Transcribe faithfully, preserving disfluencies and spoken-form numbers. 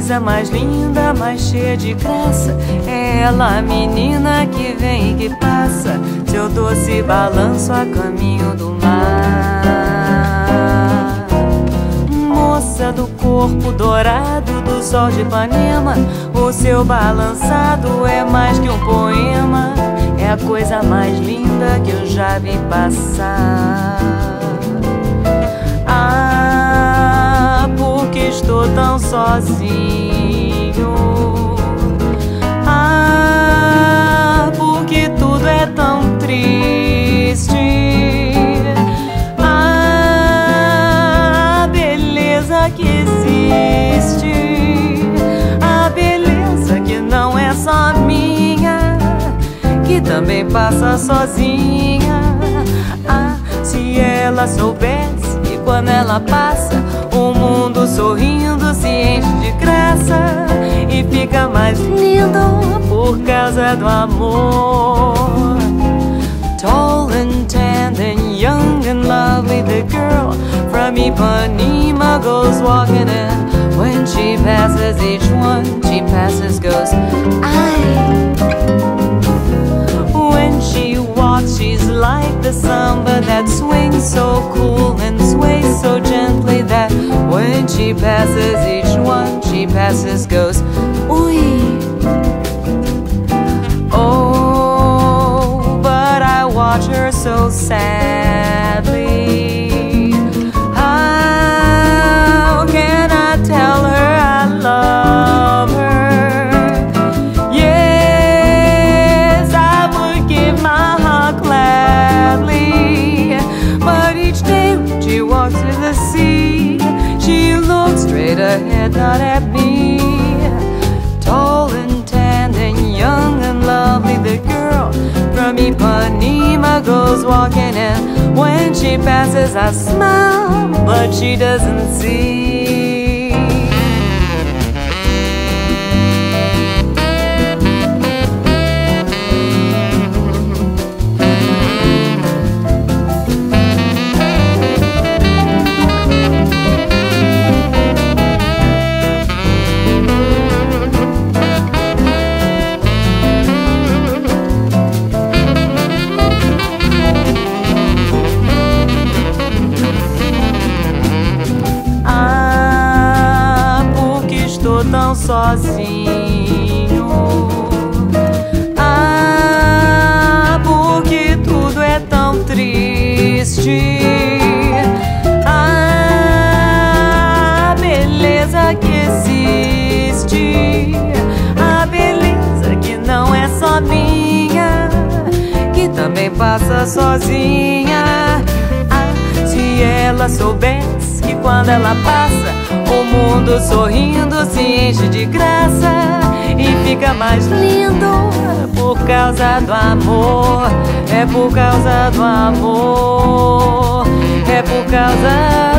coisa mais linda, mais cheia de graça. É ela, a menina que vem e que passa, seu doce balanço a caminho do mar. Moça do corpo dourado do sol de Ipanema, o seu balançado é mais que um poema. É a coisa mais linda que eu já vi passar. Ah, porque estou tão sozinho. Ah, porque tudo é tão triste. Ah, a beleza que existe, a beleza que não é só minha, que também passa sozinha. Ah, se ela soubesse que quando ela passa, o mundo sorrindo se enche de graça e fica mais lindo por causa do amor. Tall and tan and young and lovely, the girl from Ipanema goes walking, and when she passes each one, she passes goes, I. When she walks, she's like the samba that swings so cool and sways so gently that when she passes each one, she passes goes, ooh. Oh, but I watch her so sadly. How can I tell her I love her? To the sea, she looks straight ahead, not at me. Tall and tan and young and lovely, the girl from Ipanema goes walking, and when she passes I smile, but she doesn't see. Tão sozinho. Ah, porque tudo é tão triste. Ah, a beleza que existe, a beleza que não é só minha, que também passa sozinha. Ah, se ela soubesse que quando ela passa, o mundo sorrindo se enche de graça e fica mais lindo por causa do amor. É por causa do amor, é por causa